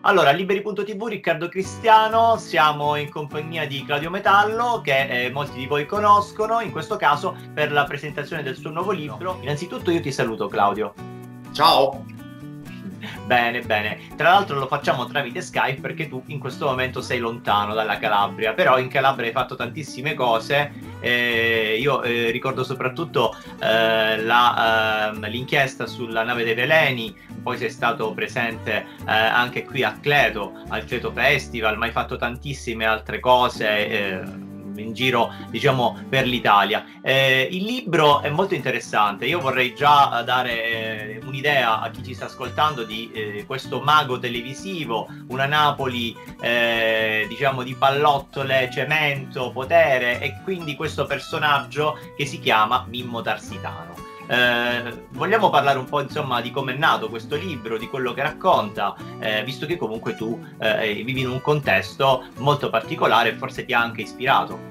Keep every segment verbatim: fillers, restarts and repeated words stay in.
Allora, Liberi punto tivù, Riccardo Cristiano, siamo in compagnia di Claudio Metallo, che eh, molti di voi conoscono, in questo caso per la presentazione del suo nuovo libro. Innanzitutto io ti saluto, Claudio. Ciao. Bene, bene. Tra l'altro lo facciamo tramite Skype perché tu in questo momento sei lontano dalla Calabria, però in Calabria hai fatto tantissime cose. Eh, io eh, ricordo soprattutto eh, la, eh, l'inchiesta sulla nave dei veleni, poi sei stato presente eh, anche qui a Cleto, al Cleto Festival, ma hai fatto tantissime altre cose eh, in giro, diciamo, per l'Italia. Eh, il libro è molto interessante. Io vorrei già dare eh, un'idea a chi ci sta ascoltando di eh, questo mago televisivo, una Napoli eh, diciamo di pallottole, cemento, potere, e quindi questo personaggio che si chiama Mimmo Tarsitano. Eh, vogliamo parlare un po', insomma, di come è nato questo libro, di quello che racconta, eh, visto che comunque tu eh, vivi in un contesto molto particolare e forse ti ha anche ispirato.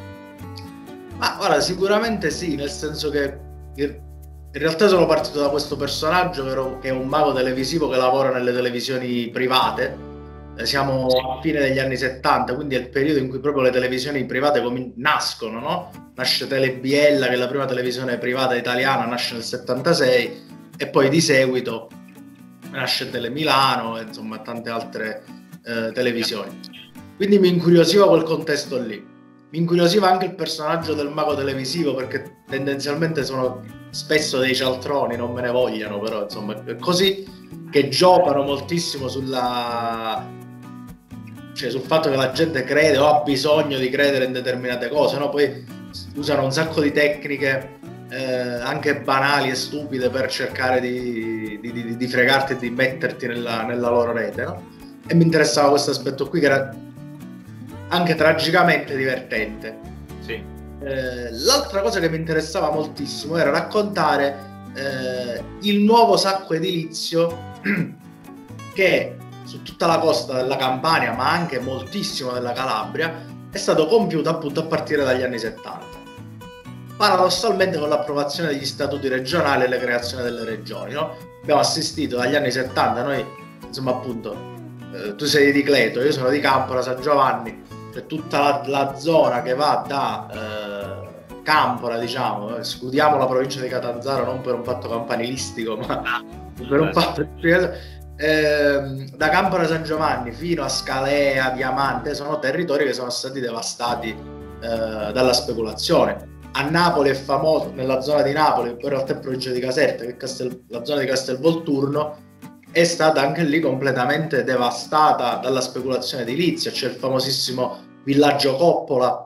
Ma ora sicuramente sì, nel senso che in realtà sono partito da questo personaggio vero, che è un mago televisivo che lavora nelle televisioni private. Eh, siamo a fine degli anni settanta, quindi è il periodo in cui proprio le televisioni private com- nascono, no? Nasce Telebiella, che è la prima televisione privata italiana, nasce nel settantasei, e poi di seguito nasce Telemilano e insomma tante altre eh, televisioni. Quindi mi incuriosiva quel contesto lì. Mi incuriosiva anche il personaggio del mago televisivo, perché tendenzialmente sono spesso dei cialtroni, non me ne vogliano, però insomma è così, che giocano moltissimo sulla, cioè sul fatto che la gente crede o ha bisogno di credere in determinate cose, no? Poi usano un sacco di tecniche eh, anche banali e stupide per cercare di, di, di, di fregarti e di metterti nella, nella loro rete, no? E mi interessava questo aspetto qui, che era anche tragicamente divertente. Sì. Eh, l'altra cosa che mi interessava moltissimo era raccontare eh, il nuovo sacco edilizio che su tutta la costa della Campania, ma anche moltissimo della Calabria, è stato compiuto appunto a partire dagli anni settanta. Paradossalmente con l'approvazione degli statuti regionali e la creazione delle regioni, no? Abbiamo assistito dagli anni settanta, noi insomma appunto, eh, tu sei di Cleto, io sono di Campora, San Giovanni, cioè tutta la, la zona che va da eh, Campora, diciamo, escludiamo la provincia di Catanzaro non per un fatto campanilistico, ma per un fatto eh, da Campora San Giovanni fino a Scalea, Diamante, sono territori che sono stati devastati eh, dalla speculazione. A Napoli è famoso, nella zona di Napoli, poi in realtà è provincia di Caserta, che è Castel, la zona di Castelvolturno è stata anche lì completamente devastata dalla speculazione edilizia. C'è il famosissimo villaggio Coppola,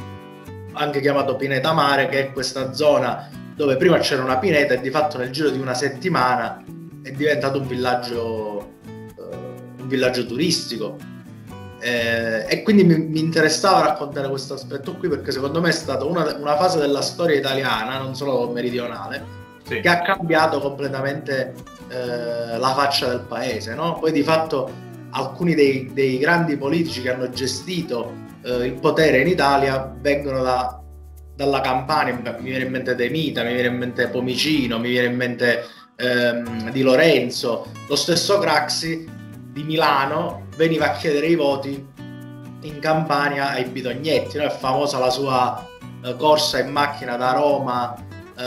anche chiamato Pineta Mare, che è questa zona dove prima c'era una pineta e di fatto nel giro di una settimana è diventato un villaggio uh, un villaggio turistico, eh, e quindi mi, mi interessava raccontare questo aspetto qui, perché secondo me è stata una, una fase della storia italiana, non solo meridionale, sì, che ha cambiato completamente eh, la faccia del paese, no? Poi di fatto alcuni dei, dei grandi politici che hanno gestito eh, il potere in Italia vengono da, dalla Campania. Mi viene in mente De Mita, mi viene in mente Pomicino, mi viene in mente ehm, Di Lorenzo. Lo stesso Craxi di Milano veniva a chiedere i voti in Campania ai Bidognetti, no? È famosa la sua eh, corsa in macchina da Roma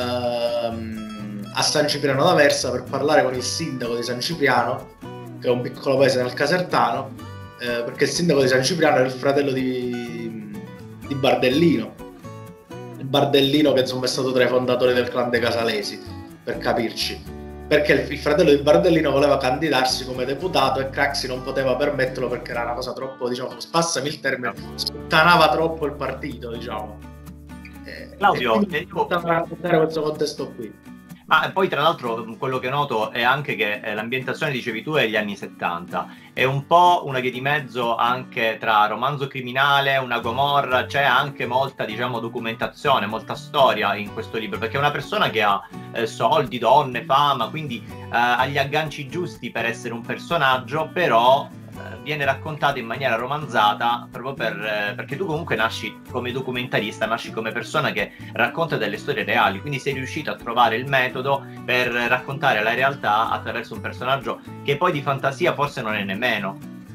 ehm, a San Cipriano d'Aversa per parlare con il sindaco di San Cipriano, che è un piccolo paese nel Casertano, eh, perché il sindaco di San Cipriano era il fratello di, di Bardellino, il Bardellino che insomma è stato tra i fondatori del clan dei Casalesi, per capirci, perché il, il fratello di Bardellino voleva candidarsi come deputato e Craxi non poteva permetterlo perché era una cosa troppo, diciamo, passami il termine, sputtanava troppo il partito, diciamo. Eh, Claudio, e quindi raccontare questo contesto qui. Ma poi tra l'altro quello che noto è anche che eh, l'ambientazione, dicevi tu, è gli anni settanta, è un po' una via di mezzo anche tra romanzo criminale, una Gomorra, c'è anche molta, diciamo, documentazione, molta storia in questo libro, perché è una persona che ha eh, soldi, donne, fama, quindi eh, ha gli agganci giusti per essere un personaggio, però viene raccontato in maniera romanzata proprio per, eh, perché tu comunque nasci come documentarista, nasci come persona che racconta delle storie reali, quindi sei riuscito a trovare il metodo per raccontare la realtà attraverso un personaggio che poi di fantasia forse non è nemmeno.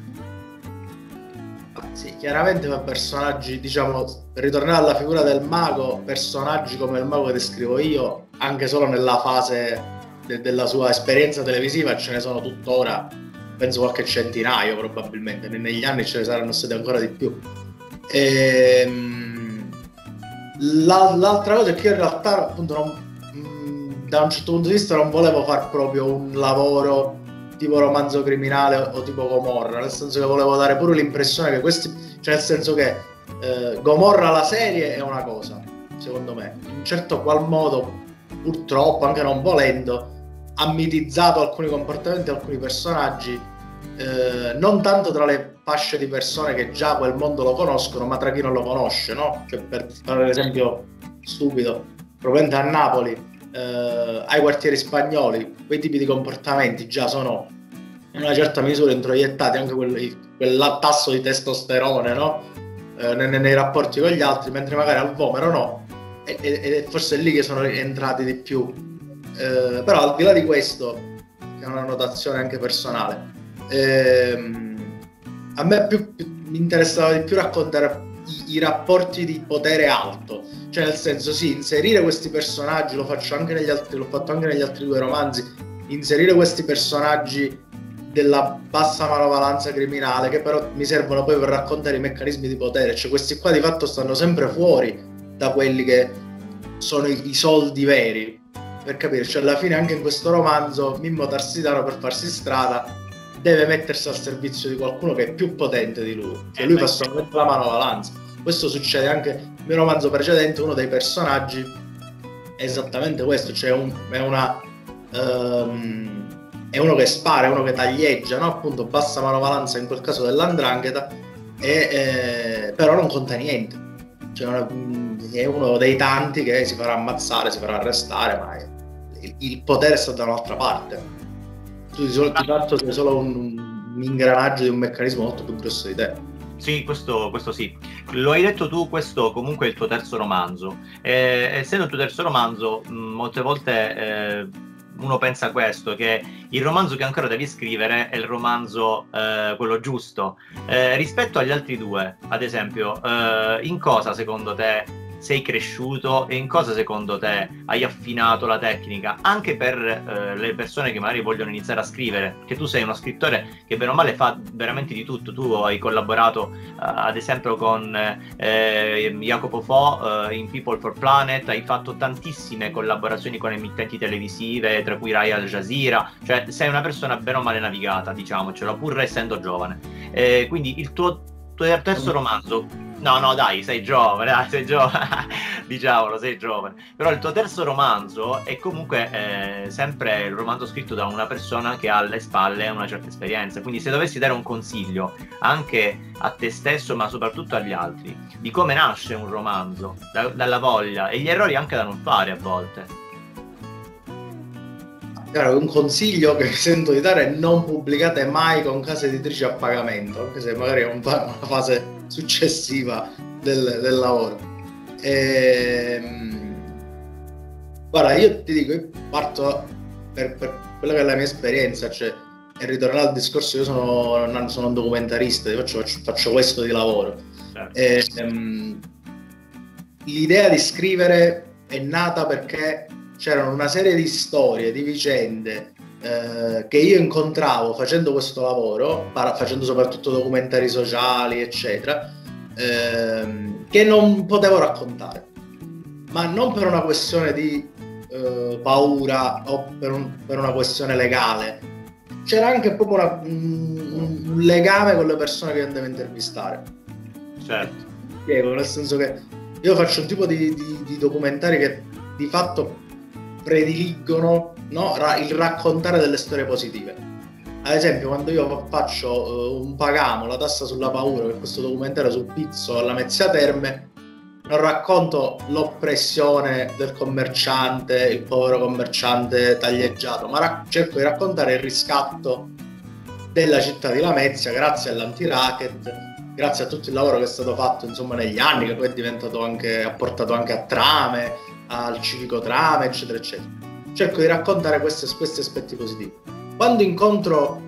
Sì, chiaramente per personaggi, diciamo, per ritornare alla figura del mago, personaggi come il mago che descrivo io, anche solo nella fase de- della sua esperienza televisiva, ce ne sono tuttora, penso qualche centinaio probabilmente, Ne- negli anni ce ne saranno stati ancora di più. Ehm, la- l'altra cosa è che io in realtà, appunto, non, mh, da un certo punto di vista non volevo far proprio un lavoro tipo romanzo criminale o tipo Gomorra, nel senso che volevo dare pure l'impressione che questi, cioè nel senso che eh, Gomorra la serie è una cosa, secondo me, in un certo qual modo, purtroppo, anche non volendo, ha mitizzato alcuni comportamenti, alcuni personaggi, eh, non tanto tra le fasce di persone che già quel mondo lo conoscono, ma tra chi non lo conosce, no? Cioè, per fare un esempio stupido, probabilmente a Napoli, eh, ai quartieri spagnoli, quei tipi di comportamenti già sono in una certa misura introiettati, anche quel, quel tasso di testosterone, no? Eh, nei, nei rapporti con gli altri, mentre magari al Vomero no, e, e, e forse è lì che sono entrati di più. Eh, però al di là di questo, che è una notazione anche personale, ehm, a me più, più, mi interessava di più raccontare i, i rapporti di potere alto, cioè nel senso sì, inserire questi personaggi, lo faccio anche negli altri, l'ho fatto anche negli altri due romanzi, inserire questi personaggi della bassa manovalanza criminale, che però mi servono poi per raccontare i meccanismi di potere, cioè questi qua di fatto stanno sempre fuori da quelli che sono i, i soldi veri, per capire, cioè alla fine anche in questo romanzo Mimmo Tarsitano, per farsi strada, deve mettersi al servizio di qualcuno che è più potente di lui, cioè lui fa solamente la manovalanza. Questo succede anche nel mio romanzo precedente, uno dei personaggi è esattamente questo, cioè un, è una um, è uno che spara, è uno che taglieggia, no? Appunto bassa manovalanza in quel caso dell'andrangheta, e, eh, però non conta niente, cioè è uno dei tanti che si farà ammazzare, si farà arrestare, ma è, il, il potere sta da un'altra parte. Tu di, solo, di fatto sei solo un, un ingranaggio di un meccanismo molto più grosso di te. Sì, questo, questo sì. Lo hai detto tu, questo comunque è il tuo terzo romanzo. Eh, essendo il tuo terzo romanzo, mh, molte volte eh, uno pensa questo, che il romanzo che ancora devi scrivere è il romanzo eh, quello giusto. Eh, rispetto agli altri due, ad esempio, eh, in cosa secondo te sei cresciuto e in cosa secondo te hai affinato la tecnica anche per eh, le persone che magari vogliono iniziare a scrivere, perché tu sei uno scrittore che bene o male fa veramente di tutto. Tu hai collaborato uh, ad esempio con eh, Jacopo Fo uh, in People for Planet, hai fatto tantissime collaborazioni con emittenti televisive, tra cui Rai Al Jazeera, cioè sei una persona bene o male navigata, diciamocelo, pur essendo giovane. Eh, quindi il tuo, tuo terzo romanzo, no no dai, sei giovane, dai, sei giovane diciamolo, sei giovane, però il tuo terzo romanzo è comunque eh, sempre il romanzo scritto da una persona che ha alle spalle una certa esperienza. Quindi se dovessi dare un consiglio anche a te stesso, ma soprattutto agli altri, di come nasce un romanzo, da, dalla voglia e gli errori anche da non fare a volte. Allora, un consiglio che mi sento di dare è: non pubblicate mai con case editrici a pagamento, anche se magari è un una fase successiva del, del lavoro. Ehm, guarda, io ti dico, io parto per, per quella che è la mia esperienza, cioè, e ritornare al discorso, io sono, sono un documentarista, io faccio, faccio, faccio questo di lavoro. Certo. E, ehm, l'idea di scrivere è nata perché c'erano una serie di storie, di vicende eh, che io incontravo facendo questo lavoro, facendo soprattutto documentari sociali, eccetera, ehm, che non potevo raccontare, ma non per una questione di eh, paura o per, un, per una questione legale. C'era anche proprio una, un, un legame con le persone che andevo a intervistare. Certo. Spiego, nel senso che io faccio un tipo di, di, di documentari che di fatto prediligono, no, il raccontare delle storie positive. Ad esempio, quando io faccio uh, un Pagamo, la tassa sulla paura, che è questo documentario sul pizzo alla Mezzia Terme, non racconto l'oppressione del commerciante, il povero commerciante taglieggiato, ma rac- cerco di raccontare il riscatto della città di Lamezia grazie all'anti-racket, grazie a tutto il lavoro che è stato fatto, insomma, negli anni, che poi è diventato anche, ha portato anche a trame, al civico trame, eccetera eccetera. Cerco di raccontare questi, questi aspetti positivi. Quando incontro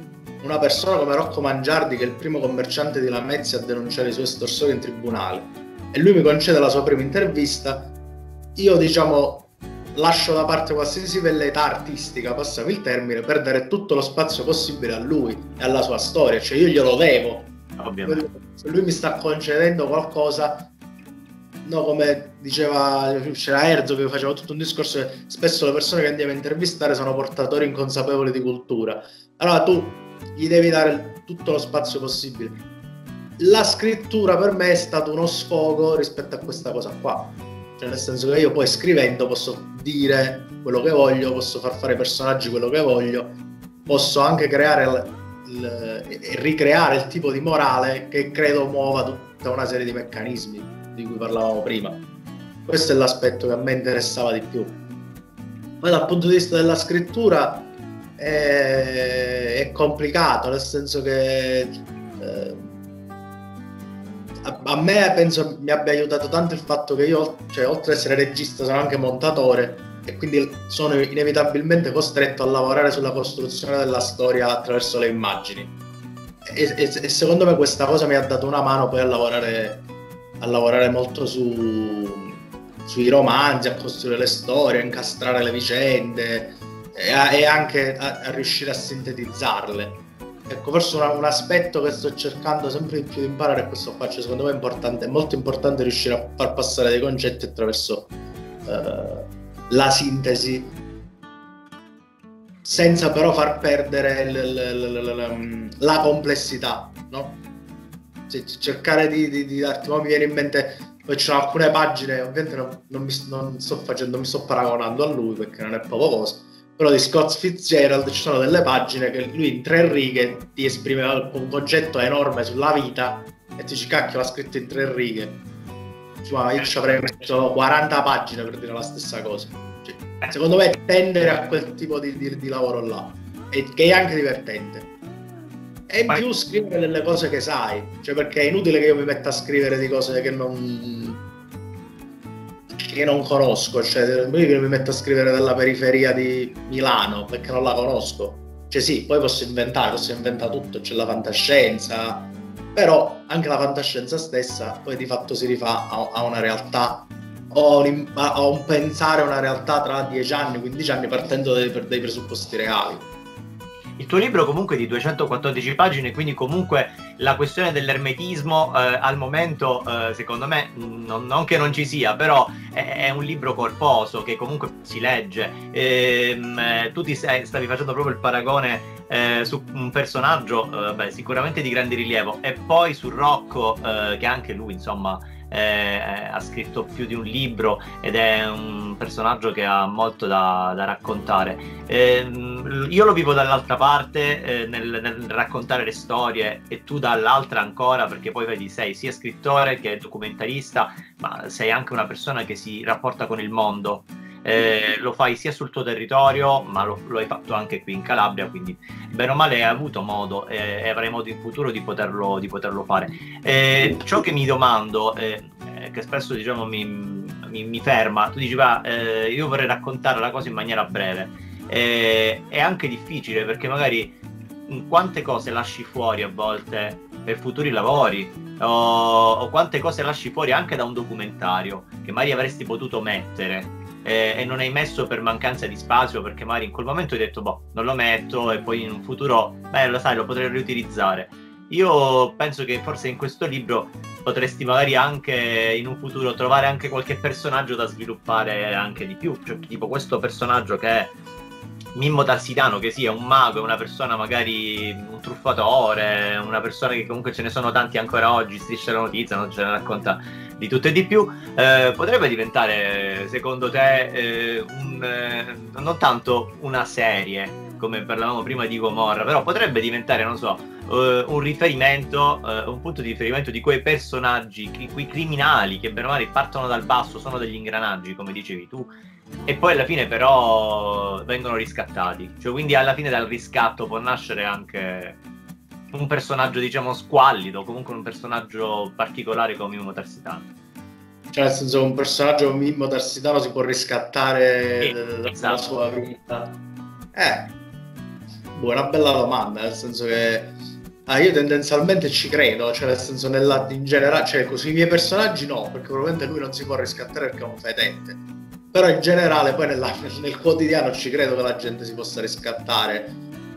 una persona come Rocco Mangiardi, che è il primo commerciante di Lamezia a denunciare i suoi estorsori in tribunale, e lui mi concede la sua prima intervista, io diciamo lascio da parte qualsiasi velleità artistica, passami il termine, per dare tutto lo spazio possibile a lui e alla sua storia, cioè io glielo devo. Ovviamente. Se lui mi sta concedendo qualcosa, no, come diceva, c'era Erzo che faceva tutto un discorso che spesso le persone che andiamo a intervistare sono portatori inconsapevoli di cultura, allora tu gli devi dare tutto lo spazio possibile. La scrittura per me è stato uno sfogo rispetto a questa cosa qua, cioè nel senso che io poi scrivendo posso dire quello che voglio, posso far fare ai personaggi quello che voglio, posso anche creare e ricreare il tipo di morale che credo muova tutta una serie di meccanismi di cui parlavamo prima. Questo è l'aspetto che a me interessava di più. Poi dal punto di vista della scrittura è, è complicato, nel senso che eh, a, a me penso mi abbia aiutato tanto il fatto che io, cioè, oltre ad essere regista, sono anche montatore, e quindi sono inevitabilmente costretto a lavorare sulla costruzione della storia attraverso le immagini, e, e, e secondo me questa cosa mi ha dato una mano poi a lavorare a lavorare molto su sui romanzi, a costruire le storie, a incastrare le vicende e, a, e anche a, a riuscire a sintetizzarle. Ecco, forse una, un aspetto che sto cercando sempre di più di imparare è questo qua, cioè, secondo me è importante, è molto importante riuscire a far passare dei concetti attraverso eh, la sintesi, senza però far perdere l, l, l, l, la complessità, no? Cioè, cercare di, di, di darti, ma mi viene in mente, poi ci sono alcune pagine, ovviamente non, non, mi, non sto facendo, mi sto paragonando a lui perché non è poco cosa, però di Scott Fitzgerald ci sono delle pagine che lui in tre righe ti esprimeva un concetto enorme sulla vita e ti dici cacchio, l'ha scritto in tre righe. Cioè, io ci avrei messo quaranta pagine per dire la stessa cosa. Cioè, secondo me tendere a quel tipo di, di, di lavoro là, e che è anche divertente. E in più scrivere delle cose che sai, cioè, perché è inutile che io mi metta a scrivere di cose che non che non conosco, cioè io mi metto a scrivere della periferia di Milano perché non la conosco. Cioè sì, poi posso inventare, posso inventare tutto, c'è la fantascienza, però anche la fantascienza stessa poi di fatto si rifà a, a una realtà, o un, a un pensare a una realtà tra dieci anni, quindici anni, partendo dai, dai presupposti reali. Il tuo libro comunque è di duecentoquattordici pagine, quindi comunque la questione dell'ermetismo eh, al momento eh, secondo me non, non che non ci sia, però è, è un libro corposo che comunque si legge. Ehm, tu ti sei, stavi facendo proprio il paragone eh, su un personaggio eh, beh, sicuramente di grande rilievo, e poi su Rocco eh, che anche lui insomma Eh, ha scritto più di un libro ed è un personaggio che ha molto da, da raccontare. Eh, io lo vivo dall'altra parte eh, nel, nel raccontare le storie, e tu dall'altra ancora, perché poi vedi sei sia scrittore che documentarista, ma sei anche una persona che si rapporta con il mondo. Eh, lo fai sia sul tuo territorio, ma lo, lo hai fatto anche qui in Calabria, quindi bene o male hai avuto modo eh, e avrai modo in futuro di poterlo, di poterlo fare. Eh, ciò che mi domando, eh, che spesso diciamo mi, mi, mi ferma, tu dici va, eh, io vorrei raccontare la cosa in maniera breve, eh, è anche difficile perché magari quante cose lasci fuori a volte per futuri lavori, o, o quante cose lasci fuori anche da un documentario che magari avresti potuto mettere Eh, e non hai messo per mancanza di spazio, perché magari in quel momento hai detto boh, non lo metto, e poi in un futuro, beh, lo sai, lo potrei riutilizzare. Io penso che forse in questo libro potresti magari anche in un futuro trovare anche qualche personaggio da sviluppare anche di più, cioè tipo questo personaggio che è Mimmo Tarsitano, che sia un mago, è una persona magari un truffatore, una persona che comunque ce ne sono tanti ancora oggi, Striscia la Notizia non ce ne racconta di tutto e di più, eh, potrebbe diventare secondo te eh, un, eh, non tanto una serie come parlavamo prima di Gomorra, però potrebbe diventare, non so, eh, un riferimento, eh, un punto di riferimento di quei personaggi, quei criminali che bene o male partono dal basso, sono degli ingranaggi come dicevi tu, e poi alla fine però vengono riscattati, cioè quindi alla fine dal riscatto può nascere anche un personaggio diciamo squallido, comunque un personaggio particolare come Mimmo Tarsitano. Cioè nel senso un personaggio come Mimmo Tarsitano si può riscattare sì, dalla esatto. sua vita. Eh Boh, è una bella domanda, nel senso che ah, io tendenzialmente ci credo, cioè nel senso nella, in generale, cioè così i miei personaggi no, perché probabilmente lui non si può riscattare perché è un fedente, però in generale poi nella, nel quotidiano ci credo che la gente si possa riscattare,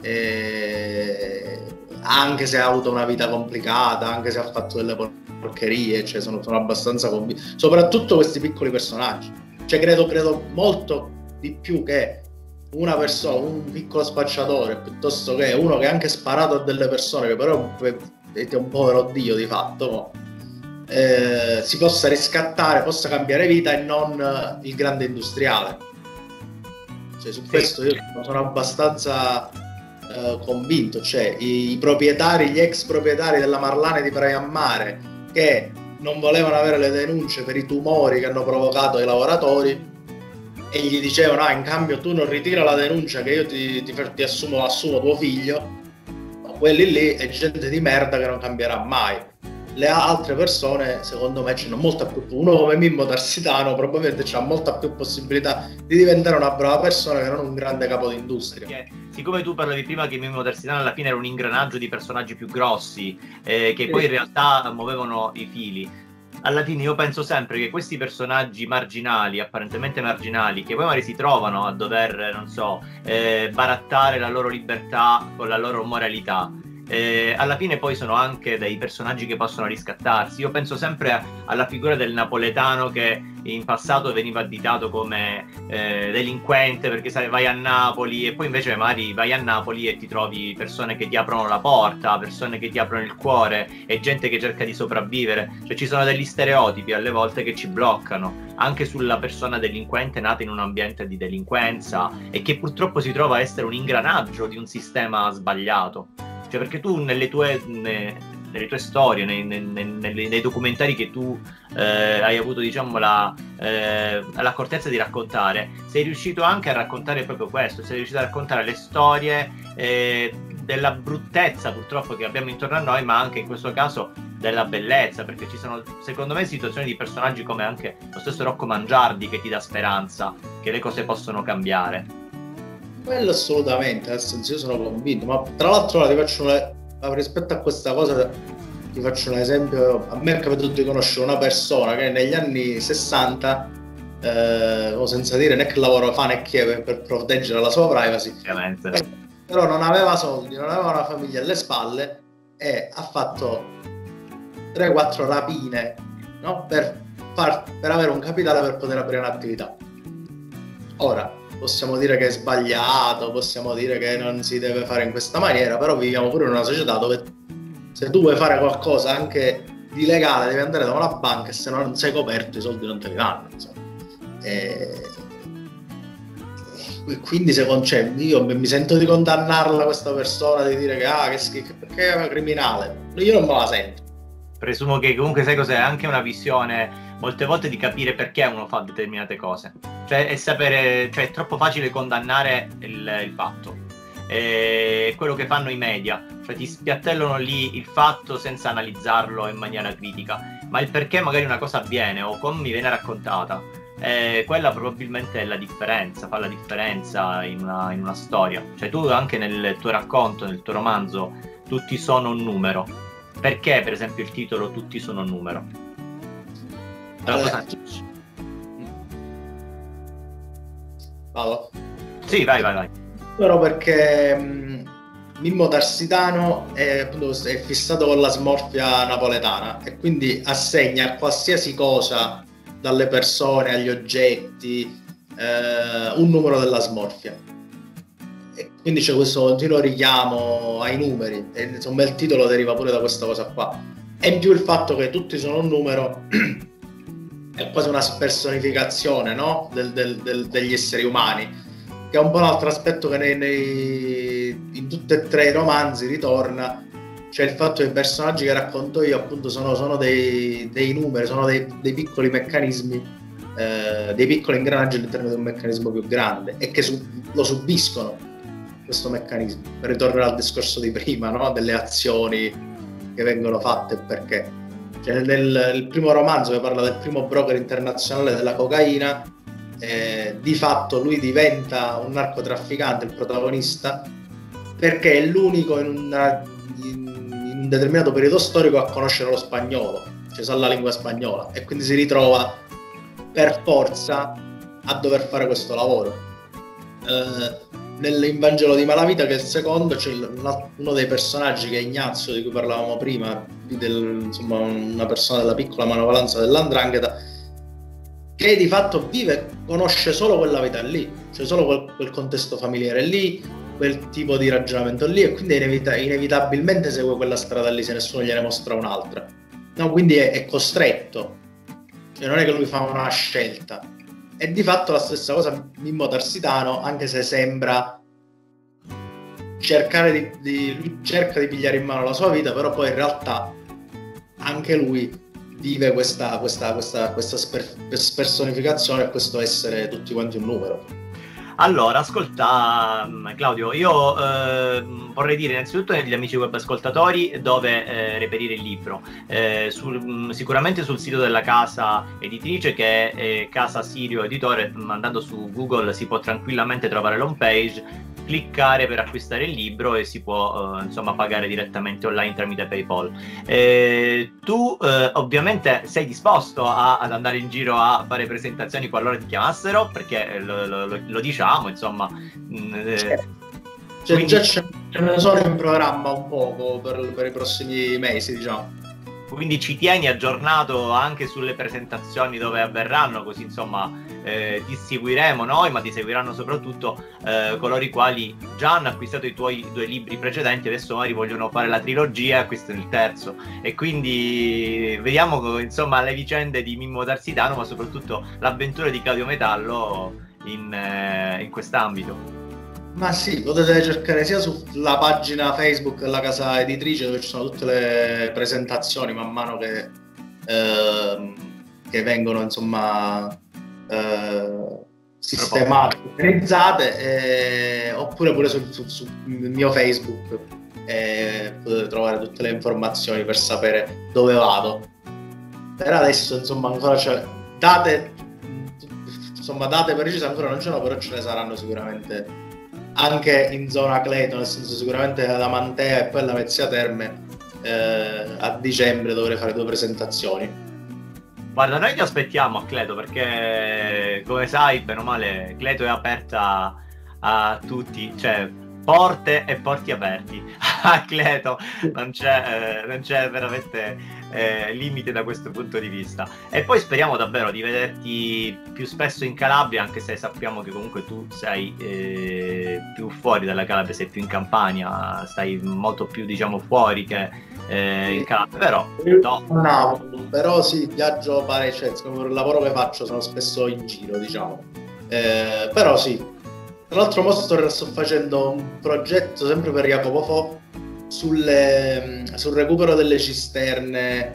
e... anche se ha avuto una vita complicata, anche se ha fatto delle porcherie, cioè sono, sono abbastanza convinto, soprattutto questi piccoli personaggi, cioè credo, credo molto di più che una persona, un piccolo spacciatore, piuttosto che uno che ha anche sparato a delle persone, che però è un povero dio di fatto, eh, si possa riscattare, possa cambiare vita e non il grande industriale. Cioè, su questo io sono abbastanza eh, convinto, cioè i, i proprietari, gli ex proprietari della Marlane di Praia a Mare, che non volevano avere le denunce per i tumori che hanno provocato i lavoratori, e gli dicevano ah, in cambio tu non ritira la denuncia che io ti, ti, ti assumo, assumo tuo figlio, no, quelli lì è gente di merda che non cambierà mai. Le altre persone secondo me c'hanno molta più, uno come Mimmo Tarsitano probabilmente c'ha molta più possibilità di diventare una brava persona che non un grande capo d'industria. Perché, siccome tu parlavi prima che Mimmo Tarsitano alla fine era un ingranaggio di personaggi più grossi, eh, che sì, poi in realtà muovevano i fili, alla fine io penso sempre che questi personaggi marginali, apparentemente marginali, che poi magari si trovano a dover, non so, eh, barattare la loro libertà con la loro moralità, eh, alla fine poi sono anche dei personaggi che possono riscattarsi. Io penso sempre alla figura del napoletano che in passato veniva additato come eh, delinquente perché sai, vai a Napoli e poi invece magari vai a Napoli e ti trovi persone che ti aprono la porta, persone che ti aprono il cuore e gente che cerca di sopravvivere. Cioè ci sono degli stereotipi alle volte che ci bloccano anche sulla persona delinquente nata in un ambiente di delinquenza e che purtroppo si trova a essere un ingranaggio di un sistema sbagliato. Cioè perché tu nelle tue, ne, nelle tue storie, nei, nei, nei, nei documentari che tu eh, hai avuto diciamo la, eh, l'accortezza di raccontare, sei riuscito anche a raccontare proprio questo, sei riuscito a raccontare le storie eh, della bruttezza purtroppo che abbiamo intorno a noi, ma anche in questo caso della bellezza, perché ci sono secondo me situazioni di personaggi come anche lo stesso Rocco Mangiardi che ti dà speranza che le cose possono cambiare. Quello assolutamente, nel senso io sono convinto, ma tra l'altro ti faccio una, rispetto a questa cosa ti faccio un esempio. A me è capitato di conoscere una persona che negli anni sessanta eh, senza dire né che lavoro fa né chi è per, per proteggere la sua privacy, ovviamente, però non aveva soldi, non aveva una famiglia alle spalle e ha fatto tre quattro rapine, no? per, far, per avere un capitale per poter aprire un'attività. Ora possiamo dire che è sbagliato, possiamo dire che non si deve fare in questa maniera, però viviamo pure in una società dove se tu vuoi fare qualcosa anche di legale devi andare da una banca e se non sei coperto i soldi non te li danno, e... quindi secondo cioè, io mi sento di condannarla questa persona, di dire che ah che schifo perché è una criminale, io non me la sento. Presumo che comunque sai cos'è, anche una visione molte volte di capire perché uno fa determinate cose, cioè è sapere, cioè è troppo facile condannare il, il fatto, è quello che fanno i media, cioè ti spiattellano lì il fatto senza analizzarlo in maniera critica, ma il perché magari una cosa avviene o come mi viene raccontata, eh, quella probabilmente è la differenza, fa la differenza in una, in una storia. Cioè tu anche nel tuo racconto, nel tuo romanzo, tutti sono un numero. Perché per esempio il titolo Tutti sono un numero? Allora, vado? Sì, vai, vai, vai. Però perché mh, Mimmo Tarsitano è, appunto, è fissato con la smorfia napoletana e quindi assegna a qualsiasi cosa, dalle persone agli oggetti, eh, un numero della smorfia. E quindi c'è questo continuo richiamo ai numeri e insomma il titolo deriva pure da questa cosa qua, e in più il fatto che tutti sono un numero è quasi una spersonificazione, no? del, del, del, degli esseri umani, che è un po' un altro aspetto che nei, nei, in tutti e tre i romanzi ritorna, cioè il fatto che i personaggi che racconto io appunto sono, sono dei, dei numeri, sono dei, dei piccoli meccanismi, eh, dei piccoli ingranaggi all'interno di un meccanismo più grande e che su, lo subiscono questo meccanismo, per ritornare al discorso di prima, no? Delle azioni che vengono fatte e perché. Cioè, nel il primo romanzo che parla del primo broker internazionale della cocaina, eh, di fatto lui diventa un narcotrafficante, il protagonista, perché è l'unico in, una, in, in un determinato periodo storico a conoscere lo spagnolo, cioè sa la lingua spagnola, e quindi si ritrova per forza a dover fare questo lavoro. Eh, nel Vangelo di Malavita, che è il secondo, c'è uno dei personaggi che è Ignazio, di cui parlavamo prima, del, insomma, una persona della piccola manovalanza dell'Andrangheta, che di fatto vive, conosce solo quella vita lì, cioè solo quel, quel contesto familiare lì, quel tipo di ragionamento lì, e quindi inevita- inevitabilmente segue quella strada lì se nessuno gliene mostra un'altra. No, quindi è, è costretto, cioè non è che lui fa una scelta. E di fatto la stessa cosa Mimmo Tarsitano, anche se sembra cercare di, di lui cerca di pigliare in mano la sua vita, però poi in realtà anche lui vive questa, questa, questa, questa sper- spersonificazione e questo essere tutti quanti un numero. Allora, ascolta Claudio, io eh, vorrei dire innanzitutto agli amici web ascoltatori dove eh, reperire il libro. Eh, sul, sicuramente sul sito della casa editrice, che è eh, Casa Sirio Editore. Andando su Google si può tranquillamente trovare l'home page, cliccare per acquistare il libro e si può eh, insomma pagare direttamente online tramite PayPal. Eh, tu eh, ovviamente sei disposto a, ad andare in giro a fare presentazioni qualora ti chiamassero, perché lo, lo, lo diciamo, insomma. Eh, cioè, quindi... già ce ne sono in programma un poco per, per i prossimi mesi, diciamo. Quindi ci tieni aggiornato anche sulle presentazioni dove avverranno, così insomma eh, ti seguiremo noi, ma ti seguiranno soprattutto eh, coloro i quali già hanno acquistato i tuoi due libri precedenti, adesso magari vogliono fare la trilogia e acquistano il terzo. E quindi vediamo insomma le vicende di Mimmo Tarsitano, ma soprattutto l'avventura di Claudio Metallo in, eh, in quest'ambito. Ma sì, potete cercare sia sulla pagina Facebook della casa editrice, dove ci sono tutte le presentazioni man mano che, eh, che vengono insomma eh, sistemate, organizzate, eh, oppure pure sul, sul, sul mio Facebook, eh, potete trovare tutte le informazioni per sapere dove vado. Per adesso insomma ancora c'è date, insomma date precise ancora non ce n'ho, però ce ne saranno sicuramente anche in zona Cleto, nel senso sicuramente la Mantea e poi la Mezzia Terme eh, a dicembre dovrei fare due presentazioni. Guarda, noi ti aspettiamo a Cleto, perché come sai, bene o male, Cleto è aperta a tutti, cioè porte e porti aperti a Cleto, non c'è, eh, non c'è veramente eh, limite da questo punto di vista. E poi speriamo davvero di vederti più spesso in Calabria, anche se sappiamo che comunque tu sei eh, più fuori dalla Calabria, sei più in Campania, stai molto più diciamo fuori che eh, in Calabria, però no. No, però sì, viaggio pare, cioè, per il lavoro che faccio sono spesso in giro, diciamo, eh, però sì. Tra l'altro mo sto, sto facendo un progetto sempre per Jacopo Fo sulle, sul recupero delle cisterne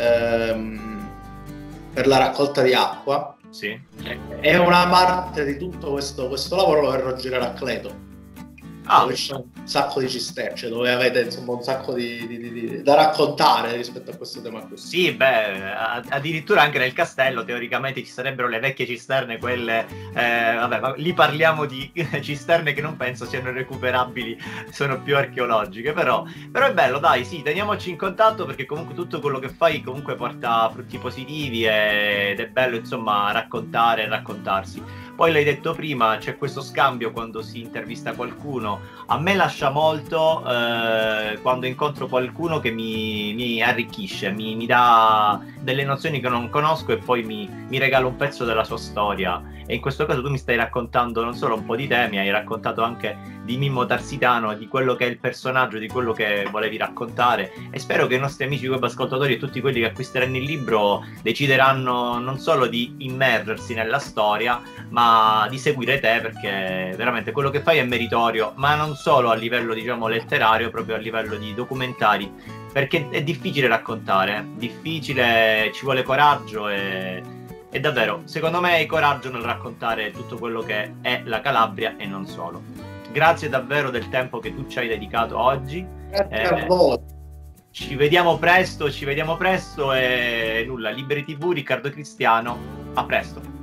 ehm, per la raccolta di acqua. Sì. E una parte di tutto questo, questo lavoro lo verrò a girare a Cleto. Ah. Dove ci sono un sacco di cisterne, cioè dove avete insomma un sacco di, di, di, di, da raccontare rispetto a questo tema qui. Sì, beh, addirittura anche nel castello teoricamente ci sarebbero le vecchie cisterne, quelle, eh, vabbè, ma lì parliamo di cisterne che non penso siano recuperabili, sono più archeologiche, però, però è bello, dai, sì, teniamoci in contatto, perché comunque tutto quello che fai comunque porta frutti positivi ed è bello insomma raccontare e raccontarsi. Poi l'hai detto prima, c'è questo scambio quando si intervista qualcuno. A me lascia molto eh, quando incontro qualcuno che mi, mi arricchisce, mi, mi dà delle nozioni che non conosco e poi mi, mi regala un pezzo della sua storia. E in questo caso tu mi stai raccontando non solo un po' di te, mi hai raccontato anche di Mimmo Tarsitano, di quello che è il personaggio, di quello che volevi raccontare, e spero che i nostri amici web ascoltatori e tutti quelli che acquisteranno il libro decideranno non solo di immergersi nella storia, ma di seguire te, perché veramente quello che fai è meritorio, ma non solo a livello diciamo letterario, proprio a livello di documentari, perché è difficile raccontare, è difficile, ci vuole coraggio e... E davvero, secondo me hai coraggio nel raccontare tutto quello che è la Calabria e non solo. Grazie davvero del tempo che tu ci hai dedicato oggi. Grazie eh, a voi. Ci vediamo presto, ci vediamo presto e nulla, Liberi tivù, Riccardo Cristiano, a presto.